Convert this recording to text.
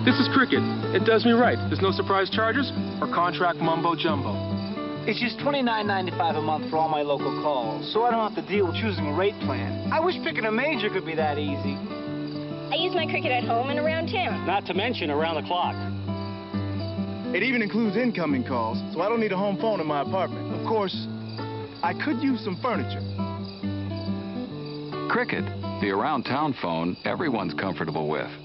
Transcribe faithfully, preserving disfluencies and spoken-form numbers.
This is Cricket. It does me right. There's no surprise charges or contract mumbo-jumbo. It's just twenty-nine ninety-five a month for all my local calls, so I don't have to deal with choosing a rate plan. I wish picking a major could be that easy. I use my Cricket at home and around town. Not to mention around the clock. It even includes incoming calls, so I don't need a home phone in my apartment. Of course, I could use some furniture. Cricket, the around-town phone everyone's comfortable with.